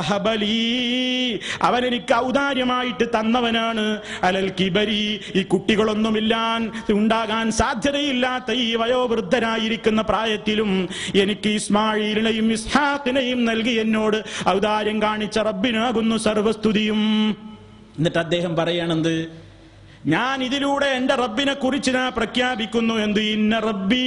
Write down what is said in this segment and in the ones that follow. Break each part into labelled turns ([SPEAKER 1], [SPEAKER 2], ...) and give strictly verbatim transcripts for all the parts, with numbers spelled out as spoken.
[SPEAKER 1] വഹബലി, അവൻ എനിക്ക് ഔദാര്യമായിട്ട് തന്നവനാണ്. അലൽ കിബരി, ഈ കുട്ടികളൊന്നുമില്ലാൻ ഉണ്ടാകാൻ സാധ്യതയില്ലാത്ത ഈ വയോവൃദ്ധരായിരിക്കുന്ന പ്രായത്തിലും എനിക്ക് ഇസ്മാഈലിനെയും ഇസ്ഹാഖിനെയും നൽകി എന്നോട് ഔദാര്യം കാണിച്ച റബ്ബിനാകുന്നു സർവസ്തുതിയും. എന്നിട്ട് അദ്ദേഹം പറയണത്, ഞാൻ ഇതിലൂടെ എന്റെ റബ്ബിനെ കുറിച്ച് ഞാൻ പ്രഖ്യാപിക്കുന്നു എന്ത്? ഇന്ന റബ്ബി,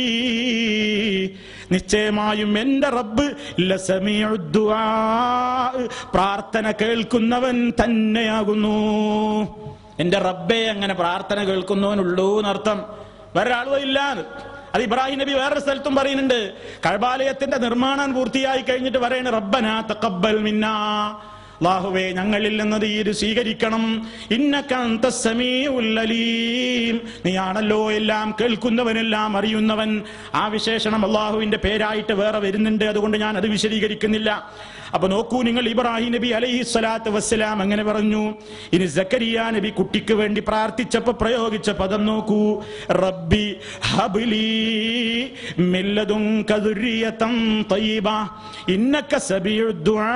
[SPEAKER 1] നിശ്ചയമായും എന്റെ റബ്ബ് ലസമീഉദ് ദുആ, പ്രാർത്ഥന കേൾക്കുന്നവൻ തന്നെയാകുന്നു. എന്റെ റബ്ബേ അങ്ങനെ പ്രാർത്ഥന കേൾക്കുന്നവനുള്ളൂ എന്നർത്ഥം, വേറെ ആളും ഇല്ല. അത് ഇബ്രാഹിം നബി വേറൊരു സ്ഥലത്തും പറയുന്നുണ്ട്. കഅബാലയത്തിന്റെ നിർമ്മാണം പൂർത്തിയായി കഴിഞ്ഞിട്ട് പറയുന്നത്, റബ്ബനാ തഖബ്ബൽ മിന്നാ, അല്ലാഹുവേ ഞങ്ങളിൽ നിന്ന് ഇത് സ്വീകരിക്കണം. ഇന്നക അൻതസ് സമീഉൽ അലീം, നീയാണല്ലോ എല്ലാം കേൾക്കുന്നവനെല്ലാം അറിയുന്നവൻ. ആ വിശേഷണം അല്ലാഹുവിന്റെ പേരായിട്ട് വേറെ വരുന്നുണ്ട്, അതുകൊണ്ട് ഞാൻ അത് വിശദീകരിക്കുന്നില്ല. അപ്പൊ നോക്കൂ നിങ്ങൾ, ഇബ്രാഹിം നബി അലൈഹി സ്വലാത്തു വസ്സലാം അങ്ങനെ പറഞ്ഞു. ഇനി സക്കരിയ നബി കുട്ടിക്ക് വേണ്ടി പ്രാർത്ഥിച്ചപ്പോ പ്രയോഗിച്ച പദം നോക്കൂ, റബ്ബി ഹബ്ലി മിൻ ലദുൻക ദുർരിയതൻ തയ്യിബ ഇന്നക സമീഉദ് ദുആ.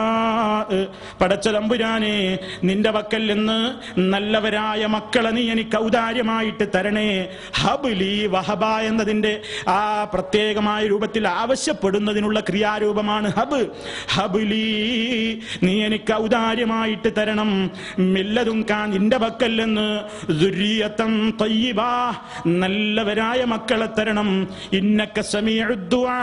[SPEAKER 1] പടച്ച തമ്പുരാനെ, നിന്റെ പക്കൽ നിന്ന് നല്ലവരായ മക്കളെ നീ എനിക്ക് ഔദാര്യമായിട്ട് തരണേ. ഹബ്ലി, വഹബ എന്നതിന്റെ ആ പ്രത്യേകമായ രൂപത്തിൽ ആവശ്യപ്പെടുന്നതിനുള്ള ക്രിയാരൂപമാണ് ഹബ്. ഹബ്ലി, നീ എനിക്ക് ഔദാര്യമായിട്ട് തരണം. മില്ലതുൻക, നിന്റെ പക്കൽ നിന്ന് ദുർരിയതൻ തയ്യിബ, നല്ലവരായ മക്കളെ തരണം. ഇന്നക സമീഉദ് ദുആ,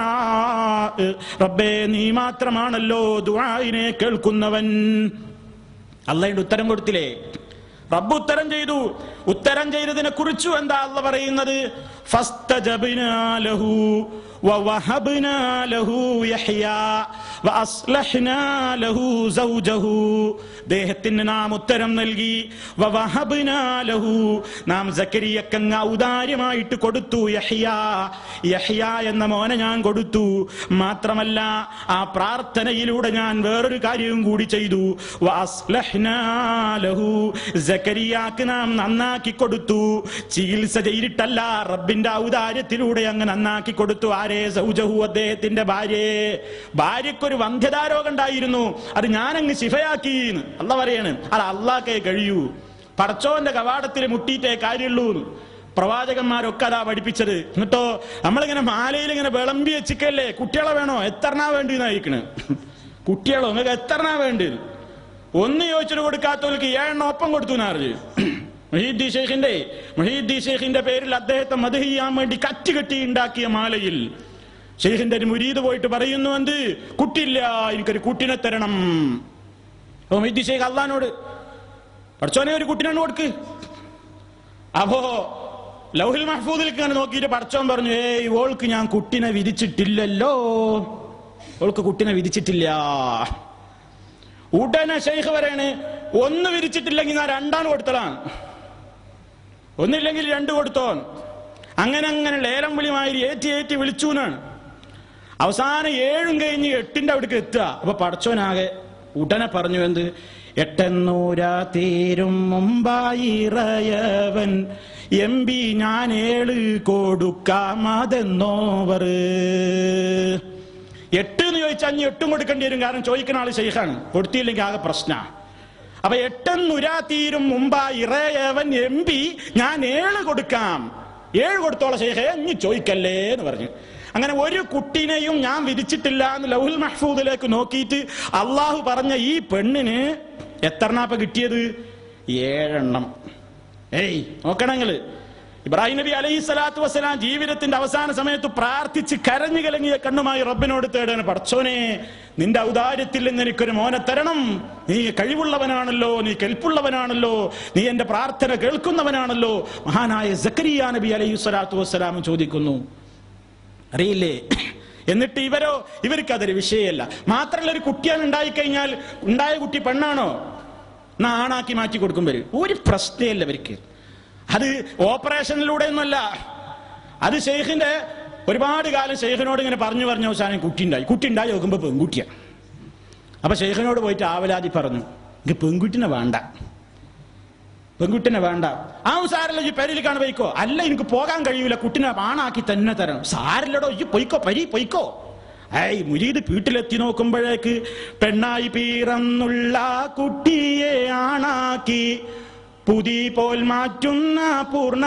[SPEAKER 1] റബ്ബേ നീ മാത്രമാണല്ലോ ദുആഇനെ കേൾക്കുന്നവൻ. അല്ലാഹുവിന്റെ ഉത്തരം കൊടുത്തില്ലേ? റബ്ബ് ഉത്തരം ചെയ്തു. ഉത്തരം ചെയ്തതിനെ കുറിച്ചു എന്താ അല്ലാഹ് പറയുന്നത്? ഫസ്തജബ്നാ ലഹു വവഹബ്നാ ലഹു യഹ്യാ വഅസ്ലഹ്നാ ലഹു സൗജഹു. ദേഹത്തിന് നാം ഉത്തരം നൽകി. വവഹബ്നാ ലഹു, നാം സക്കരിയക്ക് ഔദാര്യമായിട്ട് കൊടുത്തു യഹ്യാ, യഹ്യാ എന്ന മോനെ ഞാൻ കൊടുത്തു. മാത്രമല്ല ആ പ്രാർത്ഥനയിലൂടെ ഞാൻ വേറൊരു കാര്യവും കൂടി ചെയ്തു. വഅസ്ലഹ്നാ ലഹു, സക്കരിയാക്ക് നാം നന്നാക്കി കൊടുത്തു. ചികിത്സ ചെയ്തിട്ടല്ല, റബ്ബിന്റെ ഔദാര്യത്തിലൂടെ അങ്ങ് നന്നാക്കി കൊടുത്തു. ആരെ? സൗജഹു, അദ്ദേഹത്തിന്റെ ഭാര്യയെ. ഭാര്യക്കൊരു വന്ധ്യതാരോഗം ഉണ്ടായിരുന്നു, അത് ഞാനങ്ങ് ശിഫയാക്കി. അല്ലാഹ് പറയാണ്, അത് അള്ളാഹ്ക്കേ കഴിയൂ. പടച്ചോന്റെ കവാടത്തിൽ മുട്ടിയിട്ടേ കാര്യമുള്ളൂ. പ്രവാചകന്മാരൊക്കെ അതാ പഠിപ്പിച്ചത്. എന്നിട്ടോ നമ്മളിങ്ങനെ മാലയിൽ ഇങ്ങനെ വിളമ്പി വെച്ചിക്കല്ലേ, കുട്ടികളെ വേണോ, എത്രണ്ണാ വേണ്ടി എന്നായിരിക്കണ്. കുട്ടികളോ നിങ്ങൾക്ക് എത്രണ്ണാ വേണ്ടി? ഒന്ന് ചോദിച്ചിട്ട് കൊടുക്കാത്തവർക്ക് ഏഴെണ്ണം ഒപ്പം കൊടുത്തു എന്നറിഞ്ഞു. മുഹീദ്ദീൻ ഷെയ്ഖിന്റെ മുഹീദ്ദീൻ ഷെയ്ഖിന്റെ പേരിൽ അദ്ദേഹത്തെ മദ്ഹ് ചെയ്യാൻ വേണ്ടി കറ്റ് കെട്ടി ഉണ്ടാക്കിയ മാലയിൽ ഷെയ്ഖിന്റെ ഒരു മുരീദ് പോയിട്ട് പറയുന്നു, എന്ത്? കുട്ടിയില്ല, എനിക്കൊരു കുട്ടിനെ തരണം. മുഹീദ്ദീൻ ഷെയ്ഖ് അള്ളാനോട്, പഠിച്ചോനെ ഒരു കുട്ടിനെ കൊടുക്ക്. അപ്പോ ലൗഹിൽ മഹ്ഫൂദിൽ ഇങ്ങനെ നോക്കിയിട്ട് പഠിച്ചോൻ പറഞ്ഞു, ഏയ് ഓൾക്ക് ഞാൻ കുട്ടിനെ വിധിച്ചിട്ടില്ലല്ലോ, ഓൾക്ക് കുട്ടിനെ വിധിച്ചിട്ടില്ല. ഉടനെ ഷെയ്ഖ് പറയാണ്, ഒന്ന് വിരിച്ചിട്ടില്ലെങ്കിൽ ഞാൻ രണ്ടാണ് കൊടുത്തലാണ്, ഒന്നില്ലെങ്കിൽ രണ്ട് കൊടുത്തോ. അങ്ങനെ അങ്ങനെ ലേലം വിളിമാതിരി ഏറ്റി ഏറ്റി വിളിച്ചു എന്നാണ്. അവസാനം ഏഴും കഴിഞ്ഞ് എട്ടിന്റെ അവിടേക്ക് എത്തുക. അപ്പൊ പടച്ചോനാകെ ഉടനെ പറഞ്ഞു, എന്ത്? എട്ടെന്നൂരാ തീരും മുമ്പായിറയവൻ എം ബി ഞാൻ ഏഴ് കൊടുക്കാമതെന്നോവർ. എട്ട് എന്ന് ചോദിച്ചാൽ അഞ്ഞ് എട്ടും കൊടുക്കേണ്ടി വരും, കാരണം ചോദിക്കുന്ന ആള് ഷെയ്ഖാണ്. കൊടുത്തില്ലെങ്കിൽ ആകെ പ്രശ്ന. അപ്പൊ എട്ടെന്നുരാ തീരും മുമ്പാ ഇറയവൻ എം പി ഞാൻ ഏഴ് കൊടുക്കാം, ഏഴ് കൊടുത്തോളം ഷെയ്ഖേ അഞ്ഞ് ചോദിക്കല്ലേ എന്ന് പറഞ്ഞു. അങ്ങനെ ഒരു കുട്ടിനെയും ഞാൻ വിധിച്ചിട്ടില്ല എന്ന് ലൗഹുൽ മഹ്ഫൂദിലേക്ക് നോക്കിയിട്ട് അള്ളാഹു പറഞ്ഞ ഈ പെണ്ണിന് എത്രണ്ണാപ്പ കിട്ടിയത്? ഏഴെണ്ണം. ഏയ് നോക്കണങ്ങള്, ഇബ്രാഹിം നബി അലൈഹി സ്വലാത്തു വസ്സലാം ജീവിതത്തിന്റെ അവസാന സമയത്ത് പ്രാർത്ഥിച്ച് കരഞ്ഞു കലങ്ങിയ കണ്ണുമായി റബ്ബിനോട് തേടാണ്, പടച്ചോനെ നിന്റെ ഔദാര്യത്തിൽ നിന്ന് എനിക്കൊരു മോനെ തരണം, നീ കഴിവുള്ളവനാണല്ലോ, നീ കെൽപ്പുള്ളവനാണല്ലോ, നീ എന്റെ പ്രാർത്ഥന കേൾക്കുന്നവനാണല്ലോ. മഹാനായ സക്കരിയ നബി അലൈഹി സ്വലാത്തു വസ്സലാം ചോദിക്കുന്നു, അറിയില്ലേ? എന്നിട്ട് ഇവരോ ഇവർക്ക് അതൊരു വിഷയമല്ല. മാത്രമല്ല, ഒരു കുട്ടിയാണ് ഉണ്ടായിക്കഴിഞ്ഞാൽ ഉണ്ടായ കുട്ടി പെണ്ണാണോ എന്നാ ആണാക്കി മാറ്റി കൊടുക്കുമ്പോൾ ഒരു പ്രശ്നമില്ല ഇവർക്ക്. അത് ഓപ്പറേഷനിലൂടെ ഒന്നുമല്ല, അത് ഷെയ്ഖിന്റെ ഒരുപാട് കാലം ഷെയ്ഖിനോട് ഇങ്ങനെ പറഞ്ഞു പറഞ്ഞ അവസാനം കുട്ടി ഉണ്ടായി. കുട്ടി ഉണ്ടായി നോക്കുമ്പോ പെൺകുട്ടിയാണ്. അപ്പൊ ഷെയ്ഖിനോട് പോയിട്ട് ആവലാതി പറഞ്ഞു, എനിക്ക് പെൺകുട്ടിനെ വേണ്ട, പെൺകുട്ടിനെ വേണ്ട. ആ സാരല്ല, ഈ പെരയിലേക്കാണ് പോയിക്കോ. അല്ല, എനിക്ക് പോകാൻ കഴിയൂല, കുട്ടിനെ ആണാക്കി തന്നെ തരണം. സാരില്ലടോ, ഈ പൊയ്ക്കോ, പരി പൊയ്ക്കോ. ഐ മുരീദ് വീട്ടിലെത്തി നോക്കുമ്പോഴേക്ക് പെണ്ണായി പിറന്നുള്ള കുട്ടിയെ ആണാക്കി പുതി പോൽ മാറ്റുന്ന പൂർണ്ണ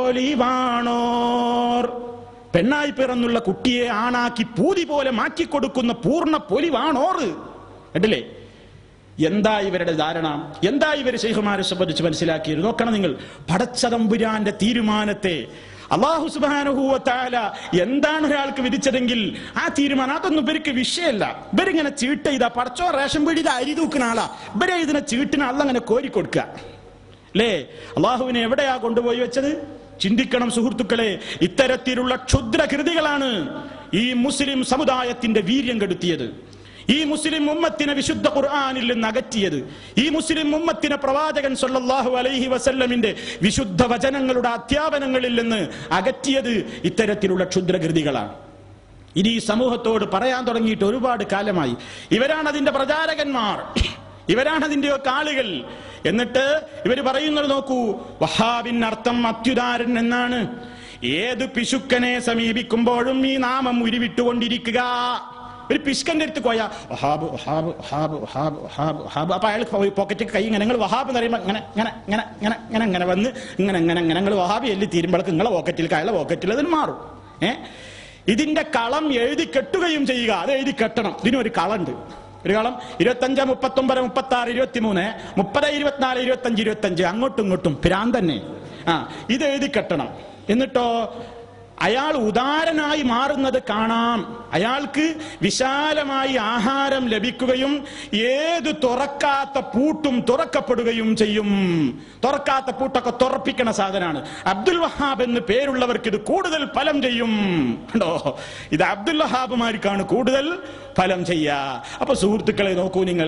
[SPEAKER 1] പൊലിവാണോർ. പെണ്ണായി പിറന്നുള്ള കുട്ടിയെ ആണാക്കി പൂതി പോലെ മാറ്റിക്കൊടുക്കുന്ന പൂർണ്ണ പൊലിവാണോർ. കേട്ടില്ലേ? എന്താ ഇവരുടെ ധാരണ? എന്താ ഇവർ ശൈഖുമാരെ സംബന്ധിച്ച് മനസ്സിലാക്കിയത്? നോക്കണം നിങ്ങൾ. പടച്ചതമ്പുരാന്റെ തീരുമാനത്തെ അല്ലാഹു സുബ്ഹാനഹു വ തആല എന്താണ് ഒരാൾക്ക് വിധിച്ചതെങ്കിൽ ആ തീരുമാനം അതൊന്നും ഇവർക്ക് വിഷയമല്ല. ഇവരിങ്ങനെ ചീട്ട് ചെയ്താ പടച്ചോ റേഷൻ പീടിയിൽ അരി തൂക്കുന്ന ആളാ, ഇവരെ ഇതിനെ ചീട്ടിന് അല്ല അങ്ങനെ കോരി കൊടുക്കുക അല്ലേ? അള്ളാഹുവിനെ എവിടെയാ കൊണ്ടുപോയി വെച്ചത്? ചിന്തിക്കണം സുഹൃത്തുക്കളെ. ഇത്തരത്തിലുള്ള ക്ഷുദ്രകൃതികളാണ് ഈ മുസ്ലിം സമുദായത്തിന്റെ വീര്യം കെടുത്തിയത്. ഈ മുസ്ലിം ഉമ്മത്തിനെ വിശുദ്ധ ഖുർആനിൽ നിന്ന് അകറ്റിയത്, ഈ മുസ്ലിം ഉമ്മത്തിനെ പ്രവാചകൻ സല്ലല്ലാഹു അലൈഹി വസല്ലമിന്റെ വിശുദ്ധ വചനങ്ങളുടെ അധ്യാപനങ്ങളിൽ നിന്ന് അകറ്റിയത് ഇത്തരത്തിലുള്ള ക്ഷുദ്രകൃതികളാണ്. ഇത് ഈ സമൂഹത്തോട് പറയാൻ തുടങ്ങിയിട്ട് ഒരുപാട് കാലമായി. ഇവരാണ് അതിന്റെ പ്രചാരകന്മാർ, ഇവരാണ് അതിന്റെയൊക്കെ ആളുകൾ. എന്നിട്ട് ഇവർ പറയുന്നത് നോക്കൂ, വഹാബിൻ അർത്ഥം അത്യുദാരൻ എന്നാണ്. ഏത് പിശുക്കനെ സമീപിക്കുമ്പോഴും ഈ നാമം ഉരുവിട്ടുകൊണ്ടിരിക്കുക. ഒരു പിശുക്കന്റെ അടുത്ത് പോയാ വഹാബ് വഹാബ് വഹാബ് വഹാബ് വഹാബ് വഹാബ്. അപ്പൊ അയാൾ പോക്കറ്റ് കൈ ഇങ്ങനെ നിങ്ങൾ വഹാബ് എന്ന് പറയുമ്പോൾ ഇങ്ങനെ ഇങ്ങനെ ഇങ്ങനെ ഇങ്ങനെ ഇങ്ങനെ ഇങ്ങനെ വന്ന് ഇങ്ങനെ ഇങ്ങനെ ഇങ്ങനെ നിങ്ങൾ വഹാബ് എല്ലി തീരുമ്പോഴേക്ക് നിങ്ങളെ പോക്കറ്റിൽ അയാളെ പോക്കറ്റിൽ അതിന് മാറും. ഏഹ് ഇതിന്റെ കളം എഴുതി കെട്ടുകയും ചെയ്യുക. അത് എഴുതി കെട്ടണം. ഇതിനൊരു കളുണ്ട്. ഒരു കളം ഇരുപത്തഞ്ച് മുപ്പത്തൊമ്പത് മുപ്പത്തി ആറ് ഇരുപത്തി മൂന്ന് മുപ്പത് ഇരുപത്തിനാല് ഇരുപത്തഞ്ച് ഇരുപത്തഞ്ച് അങ്ങോട്ടും ഇങ്ങോട്ടും പിരാൻ തന്നെ. ആ ഇത് എഴുതി കെട്ടണം. എന്നിട്ടോ അയാൾ ഉദാരനായി മാറുന്നത് കാണാം. അയാൾക്ക് വിശാലമായി ആഹാരം ലഭിക്കുകയും ഏത് തുറക്കാത്ത പൂട്ടും തുറക്കപ്പെടുകയും ചെയ്യും. തുറക്കാത്ത പൂട്ടൊക്കെ തുറപ്പിക്കണ സാധനമാണ്. അബ്ദുൽ വഹാബ് എന്ന് പേരുള്ളവർക്ക് ഇത് കൂടുതൽ ഫലം ചെയ്യും. കണ്ടോ, ഇത് അബ്ദുൽ വഹാബുമാർക്കാണ് കൂടുതൽ ഫലം ചെയ്യുക. അപ്പൊ സുഹൃത്തുക്കളെ നോക്കൂ നിങ്ങൾ.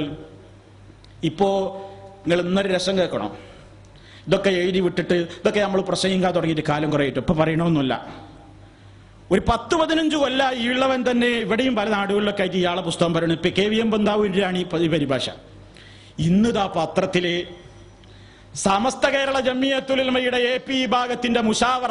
[SPEAKER 1] ഇപ്പോ നിങ്ങൾ ഇന്നൊരു രസം കേൾക്കണം. ഇതൊക്കെ എഴുതി വിട്ടിട്ട് ഇതൊക്കെ നമ്മൾ പ്രസംഗിക്കാൻ തുടങ്ങിയിട്ട് കാലം കുറയിട്ട് ഇപ്പൊ പറയണമെന്നില്ല. ഒരു പത്ത് പതിനഞ്ച് കൊല്ല ഈളവൻ തന്നെ ഇവിടെയും പല നാടുകളിലൊക്കെ ആയിട്ട് ഇയാളെ പുസ്തകം പറയുന്നത്. ഇപ്പൊ കെ വി എം ബന്ധാവിൻ്റെയാണ് ഈ പരിഭാഷ. ഇന്നിതാ പത്രത്തില് സമസ്ത കേരള ജമിയത്തുൽ ഉലമയുടെ എ പി വിഭാഗത്തിന്റെ മുഷാവറ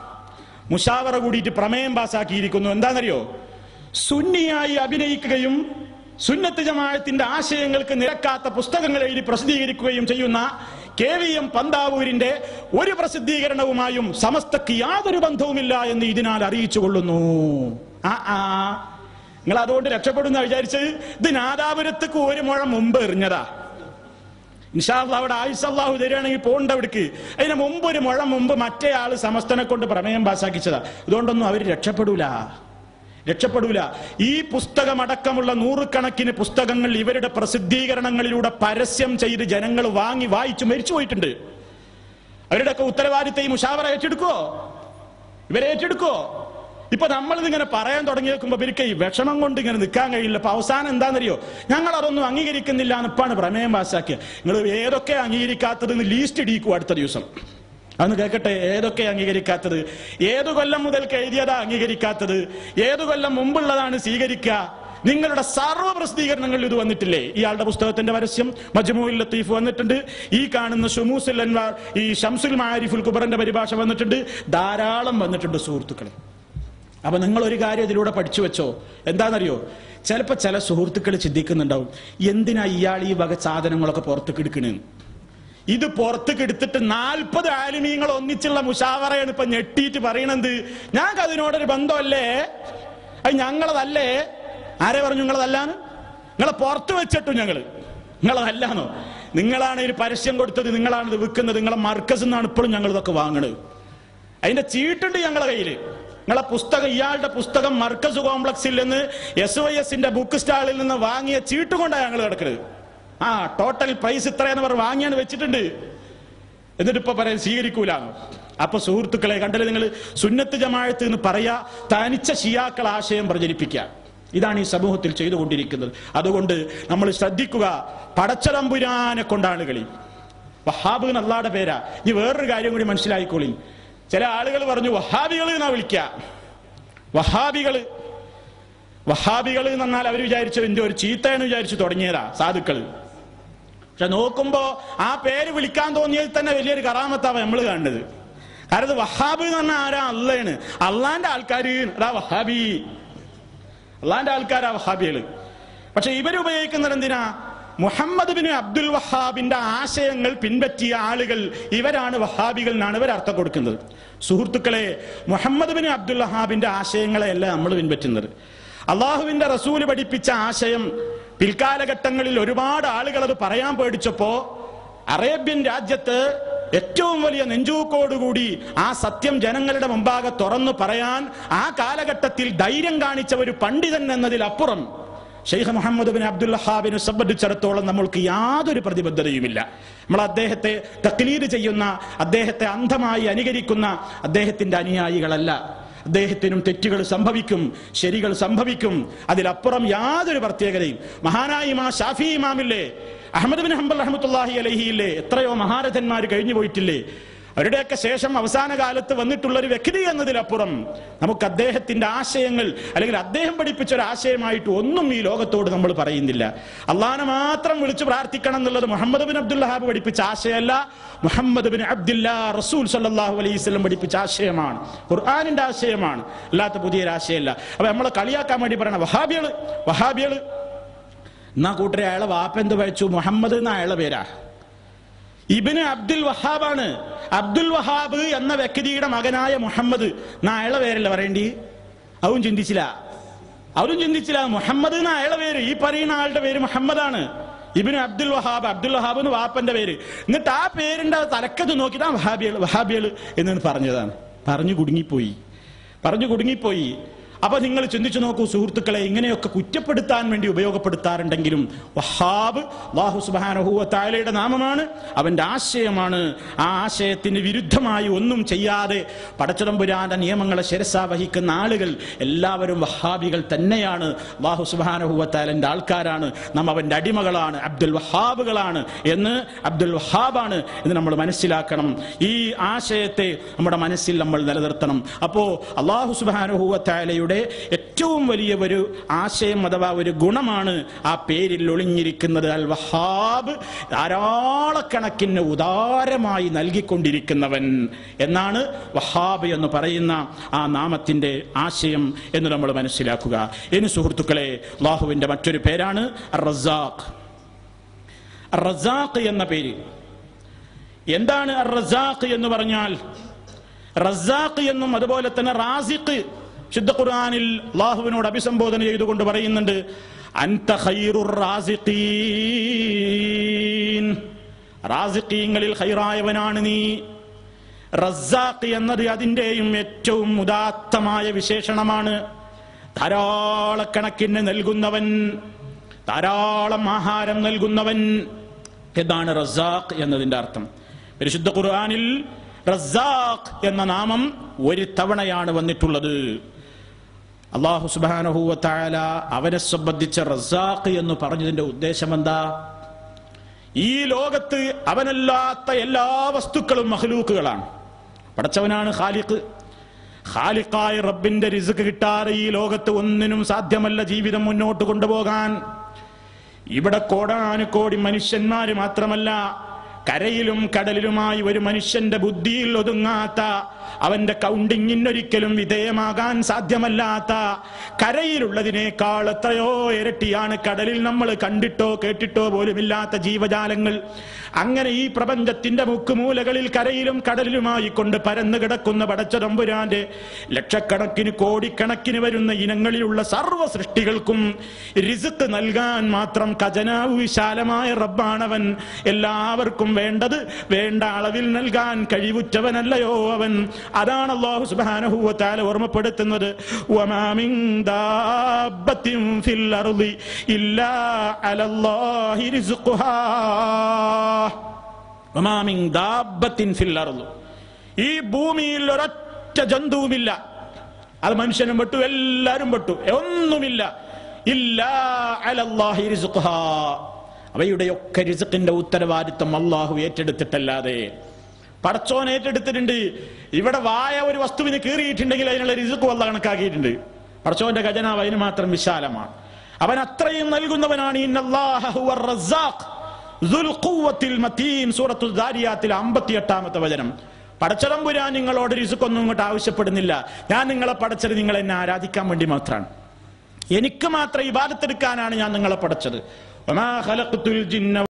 [SPEAKER 1] മുഷാവറ കൂടിയിട്ട് പ്രമേയം പാസാക്കിയിരിക്കുന്നു. എന്താണെന്നറിയോ? സുന്നിയായി അഭിനയിക്കുകയും സുന്നത്ത് ജമാഅത്തിന്റെ ആശയങ്ങൾക്ക് നിരക്കാത്ത പുസ്തകങ്ങൾ എഴുതി പ്രസിദ്ധീകരിക്കുകയും ചെയ്യുന്ന കെ വി എം പന്താവൂരിന്റെ ഒരു പ്രസിദ്ധീകരണവുമായും സമസ്തക്ക് യാതൊരു ബന്ധവുമില്ല എന്ന് ഇതിനാൽ അറിയിച്ചു കൊള്ളുന്നു. ആ ആ നിങ്ങൾ അതുകൊണ്ട് രക്ഷപ്പെടുന്ന വിചാരിച്ച് ഇത് നാദാപുരത്തേക്ക് ഒരു മുഴം മുമ്പ് എറിഞ്ഞതാ. ഇൻഷാ അല്ലാഹ് അവിടെ ആയിഷ അല്ലാഹു തരികയാണെങ്കിൽ പോകണ്ട അവിടേക്ക്. അതിന് മുമ്പ് ഒരു മുഴം മുമ്പ് മറ്റേ ആള് സമസ്തനെ കൊണ്ട് പ്രമേയം പാസാക്കിച്ചതാ. ഇതുകൊണ്ടൊന്നും അവർ രക്ഷപ്പെടൂല രക്ഷപ്പെടൂല ഈ പുസ്തകമടക്കമുള്ള നൂറുകണക്കിന് പുസ്തകങ്ങൾ ഇവരുടെ പ്രസിദ്ധീകരണങ്ങളിലൂടെ പരസ്യം ചെയ്ത് ജനങ്ങൾ വാങ്ങി വായിച്ചു മരിച്ചു പോയിട്ടുണ്ട്. അവരുടെയൊക്കെ ഉത്തരവാദിത്തം ഈ മുഷാവറ ഏറ്റെടുക്കോ? ഇവരെ ഏറ്റെടുക്കോ? ഇപ്പൊ നമ്മളിതിങ്ങനെ പറയാൻ തുടങ്ങി വെക്കുമ്പോ ഇവർക്ക് ഈ വിഷമം കൊണ്ട് ഇങ്ങനെ നിൽക്കാൻ കഴിയില്ല. അപ്പൊ അവസാനം എന്താണെന്നറിയോ? ഞങ്ങൾ അതൊന്നും അംഗീകരിക്കുന്നില്ല എന്നിപ്പാണ് പ്രമേയം പാസാക്കിയ. നിങ്ങൾ ഏതൊക്കെ അംഗീകരിക്കാത്തതെന്ന് ലീസ്റ്റ് ഇടിക്കും അടുത്ത ദിവസം. അന്ന് കേൾക്കട്ടെ, ഏതൊക്കെ അംഗീകരിക്കാത്തത്? ഏതു കൊല്ലം മുതൽക്ക് എഴുതിയതാ അംഗീകരിക്കാത്തത്? ഏതു കൊല്ലം മുമ്പുള്ളതാണ് സ്വീകരിക്കുക? നിങ്ങളുടെ സർവ്വ പ്രസിദ്ധീകരണങ്ങളിൽ ഇത് വന്നിട്ടില്ലേ? ഇയാളുടെ പുസ്തകത്തിന്റെ പരസ്യം മജ്മുഉൽ ലത്തീഫ് വന്നിട്ടുണ്ട്. ഈ കാണുന്ന ശുമൂസുൽ അൻവാർ, ഈ ശംസുൽ മആരിഫുൽ കുബറിന്റെ പരിഭാഷ വന്നിട്ടുണ്ട്. ധാരാളം വന്നിട്ടുണ്ട് സുഹൃത്തുക്കളെ. അപ്പൊ നിങ്ങൾ ഒരു കാര്യം ഇതിലൂടെ പഠിച്ചു വെച്ചോ. എന്താണെന്നറിയോ? ചിലപ്പോ ചില സുഹൃത്തുക്കൾ ചിന്തിക്കുന്നുണ്ടാവും, എന്തിനാ ഇയാൾ ഈ വക സാധനങ്ങളൊക്കെ പുറത്തേക്ക് എടുക്കണെന്ന്. ഇത് പുറത്തേക്ക് എടുത്തിട്ട് നാൽപ്പത് ആലിമീങ്ങൾ ഒന്നിച്ചുള്ള മുഷാവറയാണ് ഇപ്പൊ ഞെട്ടിയിട്ട് പറയണത്. ഞങ്ങൾക്ക് അതിനോടൊരു ബന്ധമല്ലേ? അത് ഞങ്ങളതല്ലേ? ആരെ പറഞ്ഞു നിങ്ങളതല്ലാന്ന്? നിങ്ങളെ പുറത്ത് വെച്ചിട്ടു ഞങ്ങള് നിങ്ങളതല്ലാന്നോ? നിങ്ങളാണ് ഇതിന് പരസ്യം കൊടുത്തത്, നിങ്ങളാണ് ഇത് വിൽക്കുന്നത്, നിങ്ങളെ മർക്കസ് എന്നാണ് ഇപ്പോഴും ഞങ്ങൾ ഇതൊക്കെ വാങ്ങണത്. അതിന്റെ ചീട്ടുണ്ട് ഞങ്ങളെ കയ്യില്. നിങ്ങളെ പുസ്തകം, ഇയാളുടെ പുസ്തകം മർക്കസ് കോംപ്ലക്സിൽ നിന്ന് എസ് വൈ എസിന്റെ ബുക്ക് സ്റ്റാളിൽ നിന്ന് വാങ്ങിയ ചീട്ട് കൊണ്ടാണ് ഞങ്ങൾ കിടക്കുന്നത്. ആ ടോട്ടൽ പ്രൈസ് ഇത്രയെന്ന് പറഞ്ഞ് വാങ്ങിയാണ് വെച്ചിട്ടുണ്ട്. എന്നിട്ട് ഇപ്പൊ പറയാൻ സ്വീകരിക്കൂല. അപ്പൊ സുഹൃത്തുക്കളെ കണ്ടല്ലേ നിങ്ങൾ, സുന്നത്ത് ജമാഅത്ത് എന്ന് പറയാ തനിച്ച ഷിയാക്കൾ ആശയം പ്രചരിപ്പിക്കുക. ഇതാണ് ഈ സമൂഹത്തിൽ ചെയ്തുകൊണ്ടിരിക്കുന്നത്. അതുകൊണ്ട് നമ്മൾ ശ്രദ്ധിക്കുക. പടച്ചതമ്പുരാനെ കൊണ്ടാണ് കളി. വഹാബ് എന്ന് അല്ലാഹുവിന്റെ പേരാ. ഇനി വേറൊരു കാര്യം കൂടി മനസ്സിലായിക്കോളി. ചില ആളുകൾ പറഞ്ഞു വഹാബികൾ എന്നാ വിളിക്ക. വഹാബികള് വഹാബികൾ എന്ന് പറഞ്ഞാൽ അവർ വിചാരിച്ചു എന്റെ ഒരു ചീത്തയെന്ന് വിചാരിച്ചു തുടങ്ങിയതാ സാധുക്കള്. പക്ഷെ നോക്കുമ്പോ ആ പേര് വിളിക്കാൻ തോന്നിയതിൽ തന്നെ വലിയൊരു കറാമത്താവ നമ്മൾ കാണുന്നത്. കാരണം വഹാബ് എന്ന് പറഞ്ഞാൽ ആരാ? അള്ളയാണ്. അള്ളാന്റെ ആൾക്കാര് അതാ വഹാബി. അള്ളാന്റെ ആൾക്കാരാ വഹാബികള്. പക്ഷെ ഇവരുപയോഗിക്കുന്നത് എന്തിനാ? മുഹമ്മദ് ബിൻ അബ്ദുൽ വഹാബിന്റെ ആശയങ്ങൾ പിൻപറ്റിയ ആളുകൾ ഇവരാണ് വഹാബികൾ എന്നാണ് ഇവർ അർത്ഥം കൊടുക്കുന്നത്. സുഹൃത്തുക്കളെ, മുഹമ്മദ് ബിൻ അബ്ദുൽ വഹാബിന്റെ ആശയങ്ങളെയല്ല നമ്മൾ പിൻപറ്റുന്നത്. അള്ളാഹുവിന്റെ റസൂല് പഠിപ്പിച്ച ആശയം പിൽക്കാലഘട്ടങ്ങളിൽ ഒരുപാട് ആളുകൾ അത് പറയാൻ പേടിച്ചപ്പോ അറേബ്യൻ രാജ്യത്ത് ഏറ്റവും വലിയ നെഞ്ചൂക്കോടുകൂടി ആ സത്യം ജനങ്ങളുടെ മുമ്പാകെ തുറന്നു പറയാൻ ആ കാലഘട്ടത്തിൽ ധൈര്യം കാണിച്ച ഒരു പണ്ഡിതൻ എന്നതിലപ്പുറം ഷെയ്ഖ് മുഹമ്മദ് ബിൻ അബ്ദുൽ വഹാബിനെ സംബന്ധിച്ചിടത്തോളം നമ്മൾക്ക് യാതൊരു പ്രതിബദ്ധതയുമില്ല. നമ്മൾ അദ്ദേഹത്തെ തഖ്ലീദ് ചെയ്യുന്ന, അദ്ദേഹത്തെ അന്ധമായി അനുകരിക്കുന്ന അദ്ദേഹത്തിന്റെ അനുയായികളല്ല. അദ്ദേഹത്തിനും തെറ്റുകൾ സംഭവിക്കും, ശരികൾ സംഭവിക്കും, അതിലപ്പുറം യാതൊരു പ്രത്യേകതയും. മഹാനായ ഇമാം ഷാഫി ഇമാമില്ലേ, അഹ്മദ് ബിൻ ഹംബൽ റഹ്മത്തുള്ളാഹി അലൈഹിയില്ലേ, എത്രയോ മഹാരഥന്മാർ കഴിഞ്ഞു പോയിട്ടില്ലേ, അവരുടെയൊക്കെ ശേഷം അവസാന കാലത്ത് വന്നിട്ടുള്ള ഒരു വ്യക്തി എന്നതിലപ്പുറം നമുക്ക് അദ്ദേഹത്തിന്റെ ആശയങ്ങൾ അല്ലെങ്കിൽ അദ്ദേഹം പഠിപ്പിച്ച ഒരു ആശയമായിട്ട് ഒന്നും ഈ ലോകത്തോട് നമ്മൾ പറയുന്നില്ല. അള്ളാഹനെ മാത്രം വിളിച്ചു പ്രാർത്ഥിക്കണം എന്നുള്ളത് മുഹമ്മദ് ബിൻ അബ്ദുൽ വഹാബ് പഠിപ്പിച്ച ആശയമല്ല, മുഹമ്മദ് ബിൻ അബ്ദുല്ലാ റസൂൽ സല്ലല്ലാഹു അലൈഹി വസല്ലം പഠിപ്പിച്ച ആശയമാണ്, ഖുർആനിന്റെ ആശയമാണ്, അല്ലാത്ത പുതിയൊരു ആശയമല്ല. അപ്പൊ നമ്മളെ കളിയാക്കാൻ വേണ്ടി പറയണ വഹാബികള് വഹാബികള് എന്നാ കൂട്ടരെ അയാളെ വാപ്പ എന്ത് കഴിച്ചു? മുഹമ്മദ് എന്ന അയാളെ പേരാ, ഇബ്നു അബ്ദുൽ വഹാബാണ്. അബ്ദുൽ വഹാബ് എന്ന വ്യക്തിയുടെ മകനായ മുഹമ്മദ് എന്നാ അയാളെ പേരല്ല പറയേണ്ടി. അവരും ചിന്തിച്ചില്ല, അവരും ചിന്തിച്ചില്ല. മുഹമ്മദ് എന്ന അയാളെ പേര്, ഈ പറയുന്ന ആളുടെ പേര് മുഹമ്മദാണ്. ഇബ്നു അബ്ദുൽ വഹാബ്, അബ്ദുൽ വഹാബ് എന്ന് വാപ്പന്റെ പേര്. എന്നിട്ട് ആ പേരിന്റെ തലക്കത്ത് നോക്കിയിട്ട് വഹാബികൾ വഹാബികൾ എന്ന് പറഞ്ഞതാണ്. പറഞ്ഞു കുടുങ്ങിപ്പോയി, പറഞ്ഞു കുടുങ്ങിപ്പോയി. അപ്പൊ നിങ്ങൾ ചിന്തിച്ചു നോക്കൂ സുഹൃത്തുക്കളെ, ഇങ്ങനെയൊക്കെ കുറ്റപ്പെടുത്താൻ വേണ്ടി ഉപയോഗപ്പെടുത്താറുണ്ടെങ്കിലും വഹാബ് അല്ലാഹു സുബ്ഹാനഹു വ തആലയുടെ നാമമാണ്, അവന്റെ ആശയമാണ്. ആ ആശയത്തിന് വിരുദ്ധമായി ഒന്നും ചെയ്യാതെ പടച്ചതമ്പുരാന്റെ നിയമങ്ങളെ ശിരസാ വഹിക്കുന്ന ആളുകൾ എല്ലാവരും വഹാബികൾ തന്നെയാണ്. അല്ലാഹു സുബ്ഹാനഹു വ തആലയുടെ ആൾക്കാരാണ്, നാം അവന്റെ അടിമകളാണ്, അബ്ദുൽ വഹാബുകളാണ് എന്ന് അബ്ദുൽ വഹാബാണ് എന്ന് നമ്മൾ മനസ്സിലാക്കണം. ഈ ആശയത്തെ നമ്മുടെ മനസ്സിൽ നമ്മൾ നിലനിർത്തണം. അപ്പോ അല്ലാഹു സുബ്ഹാനഹു വ തആലയുടെ ഏറ്റവും വലിയ ഒരു ആശയം അഥവാ ഒരു ഗുണമാണ് ആ പേരിൽ ഒളിഞ്ഞിരിക്കുന്നത്. അൽ വഹാബ്, ധാരാളക്കണക്കിന് ഉദാരമായി നൽകിക്കൊണ്ടിരിക്കുന്നവൻ എന്നാണ് വഹാബ് എന്ന് പറയുന്ന ആ നാമത്തിന്റെ ആശയം എന്ന് നമ്മൾ മനസ്സിലാക്കുക. ഇനി സുഹൃത്തുക്കളെ, അല്ലാഹുവിന്റെ മറ്റൊരു പേരാണ് അർ-റസാഖ്. അർ-റസാഖ് എന്ന പേര് എന്താണ്? അർ-റസാഖ് എന്ന് പറഞ്ഞാൽ റസാഖ് എന്നും അതുപോലെ തന്നെ റാസിഖ് ശുദ്ധ ഖുർആനിൽ അല്ലാഹുവിനോട് അഭിസംബോധന ചെയ്തുകൊണ്ട് പറയുന്നുണ്ട്, അൻത ഖൈറുർ റാസിഖീൻ, റാസിഖീങ്ങളിൽ ഖൈറായവനാണ് നീ. റസാഖ് എന്നത് അതിന്റെയും ഏറ്റവും ഉദാത്തമായ വിശേഷണമാണ്. ധാരാളക്കണക്കിന് നൽകുന്നവൻ, ധാരാളം ആഹാരം നൽകുന്നവൻ എന്നാണ് റസാഖ് എന്നതിന്റെ അർത്ഥം. പരിശുദ്ധ ഖുർആനിൽ റസാഖ് എന്ന നാമം ഒരു തവണയാണ് വന്നിട്ടുള്ളത്. അല്ലാഹു സുബ്ഹാനഹു വ തആല അവനെ സംബന്ധിച്ച റസാഖ് എന്ന് പറഞ്ഞതിന്റെ ഉദ്ദേശം എന്താ? ഈ ലോകത്ത് അവനല്ലാത്ത എല്ലാ വസ്തുക്കളും മഖ്ലൂക്കുകളാണ്. പടച്ചവനാണ് ഖാലിഖ്. ഖാലിഖായ റബ്ബിന്റെ റിസ്ക് കിട്ടാതെ ഈ ലോകത്ത് ഒന്നിനും സാധ്യമല്ല ജീവിതം മുന്നോട്ട് കൊണ്ടുപോകാൻ. ഇവിടെ കോടാനുകോടി മനുഷ്യന്മാര് മാത്രമല്ല, കരയിലും കടലിലുമായി ഒരു മനുഷ്യന്റെ ബുദ്ധിയിൽ ഒതുങ്ങാത്ത, അവന്റെ കൗണ്ടിങ്ങിനൊരിക്കലും വിധേയമാകാൻ സാധ്യമല്ലാത്ത, കരയിലുള്ളതിനേക്കാൾ എത്രയോ ഇരട്ടിയാണ് കടലിൽ നമ്മൾ കണ്ടിട്ടോ കേട്ടിട്ടോ പോലുമില്ലാത്ത ജീവജാലങ്ങൾ. അങ്ങനെ ഈ പ്രപഞ്ചത്തിന്റെ മുക്കുമൂലകളിൽ കരയിലും കടലിലുമായി കൊണ്ട് പരന്നു കിടക്കുന്ന പടച്ചതമ്പുരാന്റെ ലക്ഷക്കണക്കിന് കോടിക്കണക്കിന് വരുന്ന ഇനങ്ങളിലുള്ള സർവ്വ സൃഷ്ടികൾക്കും റിസ്ക് നൽകാൻ മാത്രം ഖജനാവ് വിശാലമായ റബ്ബാണവൻ. എല്ലാവർക്കും വേണ്ടത് വേണ്ട അളവിൽ നൽകാൻ കഴിവുറ്റവനല്ലയോ അവൻ. അതാണ് അല്ലാഹു സുബ്ഹാനഹു വ തആല ഓർമ്മപ്പെടുത്തുന്നത്. വമാ മിൻ ദാബത്തിൻ ഫിൽ അർളി ഇല്ലാ അലല്ലാഹി റിസ്ഖുഹാ. വമാ മിൻ ദാബത്തിൻ ഫിൽ അർളി, ഈ ഭൂമിയിൽ ഒരൊറ്റ ജന്തുവുമില്ല, അത് മനുഷ്യനും പെട്ടു എല്ലാവരും പെട്ടു, ഒന്നുമില്ല, ഇല്ലാ അലല്ലാഹി റിസ്ഖുഹാ, അവയുടെയൊക്കെ റിസ്ഖിന്റെ ഉത്തരവാദിത്വം അല്ലാഹു ഏറ്റെടുത്തിട്ടല്ലാതെ. പടച്ചോൻ ഏറ്റെടുത്തിട്ടുണ്ട്. ഇവിടെ വായ ഒരു വസ്തുവിന് കീറിയിട്ടുണ്ടെങ്കിൽ അതിനുള്ള റിസ്ഖ് അല്ലാഹു കണക്കാക്കിയിട്ടുണ്ട്. പടച്ചോന്റെ ഖജനാവ് അതിന് മാത്രം വിശാലമാണ്. അവൻ അത്രയും നൽകുന്നവനാണ്. ഇന്നല്ലാഹ ഹുവർ റസാഖ് ദുൽ ഖുവ്വത്തിൽ മതീൻ, സൂറത്തുൽ ദാരിയാത്തിൽ അമ്പത്തിയെട്ടാമത്തെ വചനം. പടച്ചതമ്പുരാൻ നിങ്ങളോട് റിസ്ഖ് ഒന്നും ഇങ്ങോട്ട് ആവശ്യപ്പെടുന്നില്ല. ഞാൻ നിങ്ങളെ പടച്ചത് നിങ്ങൾ എന്നെ ആരാധിക്കാൻ വേണ്ടി മാത്രമാണ്. എനിക്ക് മാത്രം ഇബാദത്ത് എടുക്കാനാണ് ഞാൻ നിങ്ങളെ പടച്ചത്. വമാ ഖലഖ്തുൽ ജിന്ന